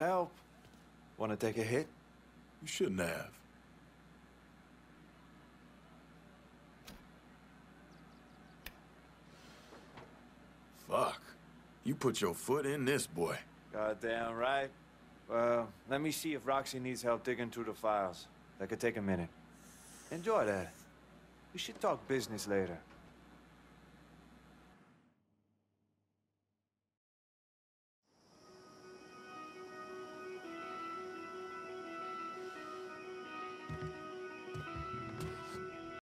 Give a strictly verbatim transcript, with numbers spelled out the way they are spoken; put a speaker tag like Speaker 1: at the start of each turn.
Speaker 1: Help. Want to take a hit?
Speaker 2: You shouldn't have. Fuck. You put your foot in this, boy.
Speaker 1: Goddamn right. Well, let me see if Roxy needs help digging through the files. That could take a minute. Enjoy that. We should talk business later.